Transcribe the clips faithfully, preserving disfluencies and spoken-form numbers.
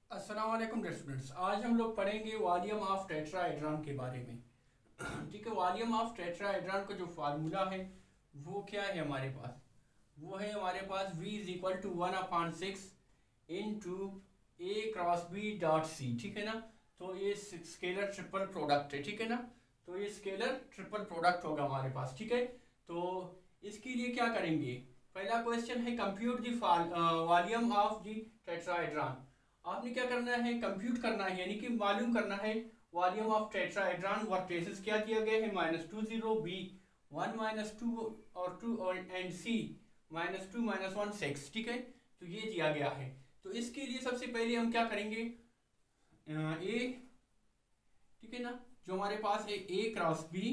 अस्सलाम वालेकुम dear students. आज हम लोग पढ़ेंगे वॉल्यूम ऑफ टेट्राहेड्रॉन के बारे में। ठीक है, वॉल्यूम ऑफ टेट्राहेड्रॉन का जो फार्मूला है वो क्या है हमारे पास, वो है हमारे पास v is equal to one upon six into A cross B dot C. ठीक है ना, तो ये स्केलर ट्रिपल प्रोडक्ट है। ठीक है ना, तो ये स्केलर ट्रिपल प्रोडक्ट होगा हमारे पास। ठीक है, तो इसके लिए क्या करेंगे, पहला क्वेश्चन है compute the volume of the tetrahedron. आपने क्या करना है, कंप्यूट करना है, यानी कि मालूम करना है वॉल्यूम ऑफ टेट्राहेड्रॉन। वर्टिसेस क्या दिया गया है, minus two zero, B one minus two और टू और and C minus two minus one six. ठीक है, तो ये दिया गया है। तो इसके लिए सबसे पहले हम क्या करेंगे, ए, ठीक है ना, जो हमारे पास है A cross B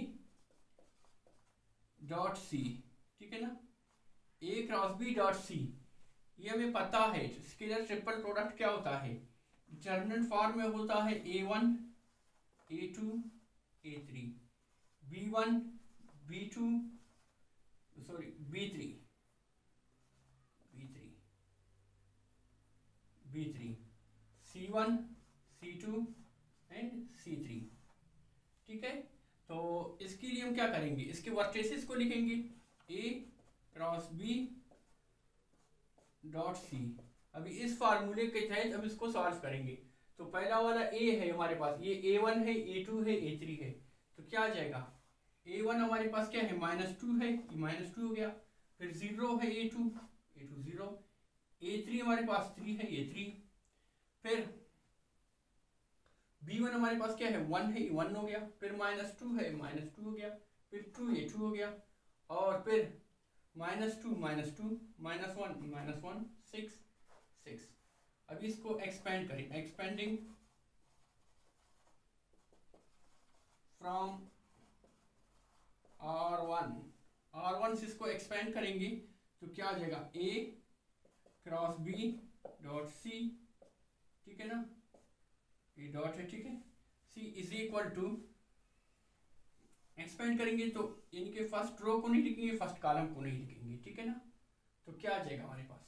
dot C. ठीक है ना, A cross B dot C, ये हमें पता है स्केलर ट्रिपल प्रोडक्ट क्या होता है। डिटरमिनेंट फॉर्म में होता है A one A two A three, B one B two sorry B three B three B three, C one C two and C three. ठीक है, तो इसके लिए हम क्या करेंगे, इसके वर्टिसेस को लिखेंगे A cross B dot C. अभी इस फार्मूले के तहत हम इसको सॉल्व करेंगे। तो पहला वाला ए है हमारे पास, ये ए वन है, ए टू है, ए थ्री है। तो क्या आ जाएगा, ए वन हमारे पास क्या है, माइनस टू है, ये माइनस टू हो गया। फिर जीरो है A two, A two zero, A three हमारे पास थ्री है, ये थ्री। फिर बी वन हमारे पास क्या है, वन है, ये वन हो गया। फिर माइनस टू है, माइनस टू हो गया। फिर टू, ये टू हो गया। और फिर minus two minus two minus one minus one six six. अभी इसको एक्सपेंड करें, expanding from R one, R one से इसको एक्सपेंड करेंगे तो क्या आ जाएगा, A cross B dot C. ठीक है ना, ये डॉट है, ठीक है, C is equal to, expand करेंगे तो इनके फर्स्ट रो को नहीं लिखेंगे, फर्स्ट कॉलम को नहीं लिखेंगे। ठीक है ना, तो क्या आ जाएगा हमारे पास,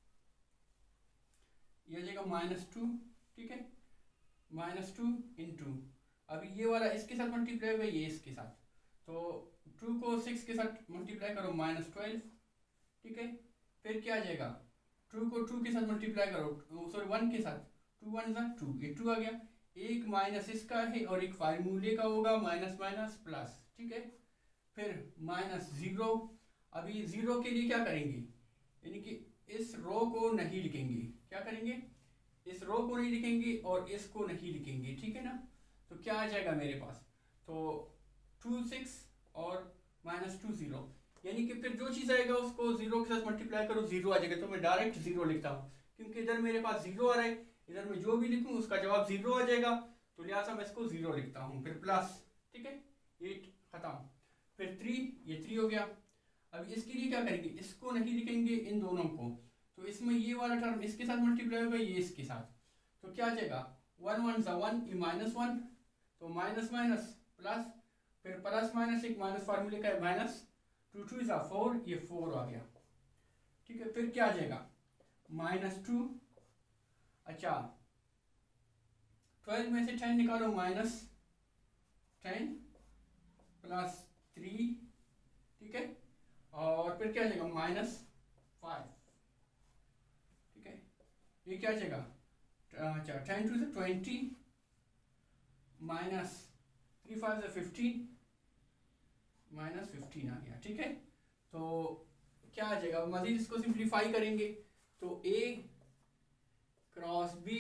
ये आ जाएगा माइनस टू। ठीक है, माइनस टू इंटू, अभी ये वाला इसके साथ मल्टीप्लाई होगा, ये इसके साथ, तो टू को सिक्स के साथ मल्टीप्लाई करो, माइनस ट्वेल्व। ठीक है, फिर क्या आ जाएगा, टू को टू के साथ मल्टीप्लाई करो, सॉरी वन के साथ, टू वन सा टू, ये टू आ गया। एक माइनस इसका है और एक फार्मूले का होगा, माइनस माइनस प्लस। ठीक है, फिर माइनस जीरो। अभी जीरो के लिए क्या करेंगे, यानी कि इस रो को नहीं लिखेंगे, क्या करेंगे, इस रो को नहीं लिखेंगे और इसको नहीं लिखेंगे। ठीक है ना, तो क्या आ जाएगा मेरे पास, तो टू सिक्स और माइनस टू जीरो, यानी कि फिर जो चीज़ आएगा उसको जीरो के साथ मल्टीप्लाई करो, जीरो आ जाएगा। तो मैं डायरेक्ट जीरो लिखता हूँ, क्योंकि इधर मेरे पास जीरो आ रहा है, इधर मैं जो भी लिखूं उसका जवाब जीरो आ जाएगा, तो लिहाजा मैं इसको जीरो लिखता हूं। फिर प्लस, ठीक है, एट खत्म। फिर थ्री, ये थ्री हो गया। अब इसके लिए क्या करेंगे, इसको नहीं लिखेंगे इन दोनों को, तो इसमें ये वाला टर्म इसके साथ मल्टीप्लाई होगा, ये इसके साथ, तो क्या आ जाएगा, वन वन सा वन, ये माइनस वन, तो माइनस माइनस प्लस, फिर प्लस माइनस एक माइनस फार्मूले का है माइनस, टू टू सा फोर, ये फोर आ गया। ठीक है, फिर क्या आ जाएगा, माइनस टू, अच्छा ट्वेल्व में से टेन निकालो, माइनस टेन प्लस थ्री। ठीक है, और फिर क्या आ जाएगा, माइनस फाइव। ठीक है, ये क्या आ जाएगा, अच्छा टेन टू से ट्वेंटी, माइनस थ्री फाइव से फिफ्टीन, माइनस फिफ्टीन आ गया। ठीक है, तो क्या आ जाएगा, मजीद इसको सिंप्लीफाई करेंगे तो A cross B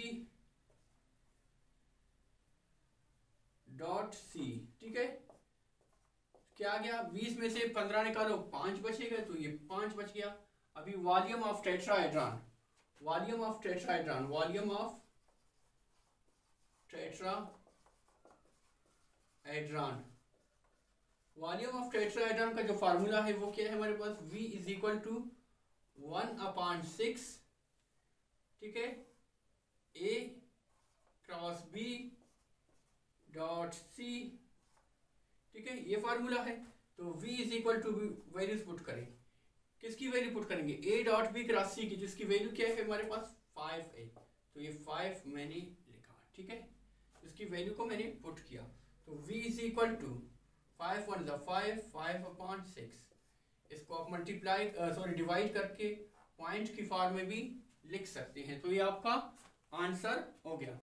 dot C. ठीक है, क्या आ गया, बीस में से पंद्रह निकालो, पांच बचेगा, तो ये पांच बच गया। अभी volume of tetrahedron, volume of tetrahedron, volume of tetrahedron, volume of tetrahedron का जो फार्मूला है वो क्या है हमारे पास, v is equal to one upon six. ठीक है, a cross b dot C. ठीक है, ये फार्मूला है। तो v is equal to values put करें, किसकी वैल्यू पुट करेंगे, a dot B cross C की, जिसकी वैल्यू क्या है हमारे पास फाइव है। तो ये फाइव मैंने लिखा, ठीक है। इसकी वैल्यू को मैंने पुट किया, तो v is equal to five one ज़ा फाइव, फाइव अपॉन सिक्स। इसको आप मल्टीप्लाई सॉरी डिवाइड करके पॉइंट की फॉर्म में भी लिख सकते हैं। तो ये आपका आंसर हो गया।